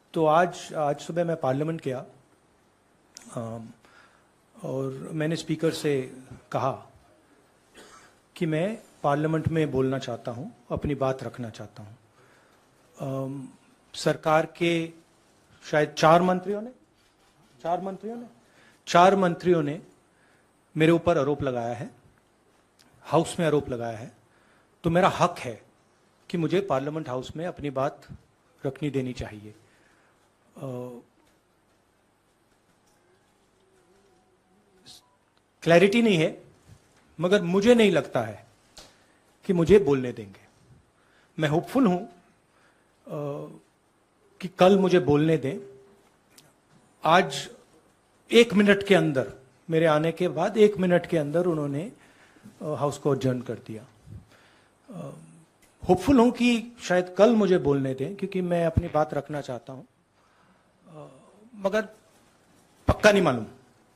तो आज सुबह मैं पार्लियामेंट गया और मैंने स्पीकर से कहा कि मैं पार्लियामेंट में बोलना चाहता हूं, अपनी बात रखना चाहता हूं। सरकार के शायद चार मंत्रियों ने मेरे ऊपर आरोप लगाया है, हाउस में आरोप लगाया है, तो मेरा हक है कि मुझे पार्लियामेंट हाउस में अपनी बात रखनी देनी चाहिए। क्लैरिटी नहीं है, मगर मुझे नहीं लगता है कि मुझे बोलने देंगे। मैं होपफुल हूं कि कल मुझे बोलने दें। आज 1 मिनट के अंदर, मेरे आने के बाद 1 मिनट के अंदर उन्होंने हाउस को अडजर्न कर दिया। होपफुल हूं कि शायद कल मुझे बोलने दें, क्योंकि मैं अपनी बात रखना चाहता हूं, मगर पक्का नहीं मालूम।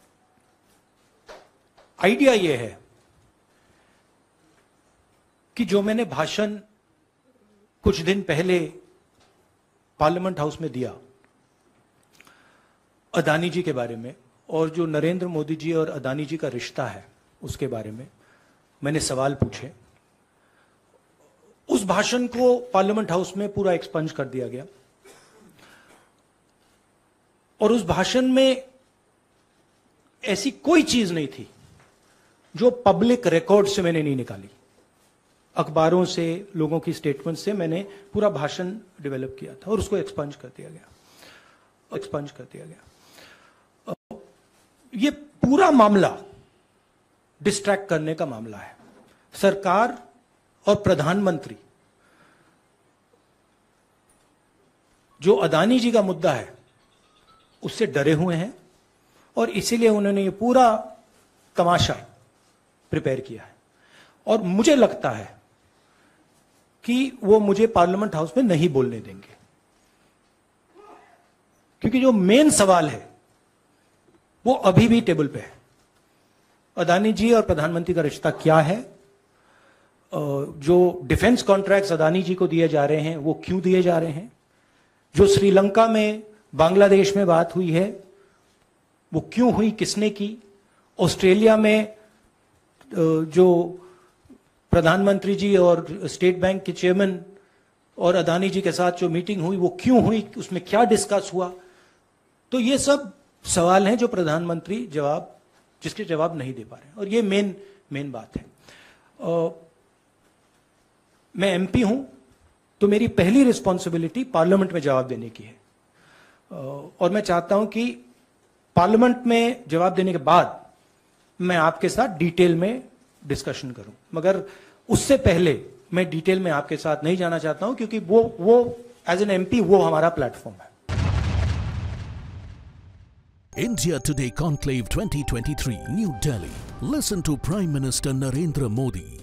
आइडिया यह है कि जो मैंने भाषण कुछ दिन पहले पार्लियामेंट हाउस में दिया अदानी जी के बारे में, और जो नरेंद्र मोदी जी और अदानी जी का रिश्ता है उसके बारे में मैंने सवाल पूछे, उस भाषण को पार्लियामेंट हाउस में पूरा एक्सपंज कर दिया गया। और उस भाषण में ऐसी कोई चीज नहीं थी जो पब्लिक रिकॉर्ड से मैंने नहीं निकाली। अखबारों से, लोगों की स्टेटमेंट से मैंने पूरा भाषण डेवलप किया था और उसको एक्सपंज कर दिया गया। ये पूरा मामला डिस्ट्रैक्ट करने का मामला है। सरकार और प्रधानमंत्री जो अदानी जी का मुद्दा है उससे डरे हुए हैं और इसीलिए उन्होंने ये पूरा तमाशा प्रिपेयर किया है। और मुझे लगता है कि वो मुझे पार्लियामेंट हाउस में नहीं बोलने देंगे, क्योंकि जो मेन सवाल है वो अभी भी टेबल पे है। अदानी जी और प्रधानमंत्री का रिश्ता क्या है? जो डिफेंस कॉन्ट्रैक्ट्स अदानी जी को दिए जा रहे हैं वो क्यों दिए जा रहे हैं? जो श्रीलंका में, बांग्लादेश में बात हुई है वो क्यों हुई, किसने की? ऑस्ट्रेलिया में जो प्रधानमंत्री जी और स्टेट बैंक के चेयरमैन और अदानी जी के साथ जो मीटिंग हुई वो क्यों हुई, उसमें क्या डिस्कस हुआ? तो ये सब सवाल हैं जो प्रधानमंत्री जिसके जवाब नहीं दे पा रहे हैं, और ये मेन बात है। मैं एमपी हूं तो मेरी पहली रिस्पॉन्सिबिलिटी पार्लियामेंट में जवाब देने की है, और मैं चाहता हूं कि पार्लियामेंट में जवाब देने के बाद मैं आपके साथ डिटेल में डिस्कशन करूं। मगर उससे पहले मैं डिटेल में आपके साथ नहीं जाना चाहता हूं, क्योंकि वो एज एन एमपी वो हमारा प्लेटफॉर्म है। India Today Conclave 2023, New Delhi. Listen to Prime Minister Narendra Modi.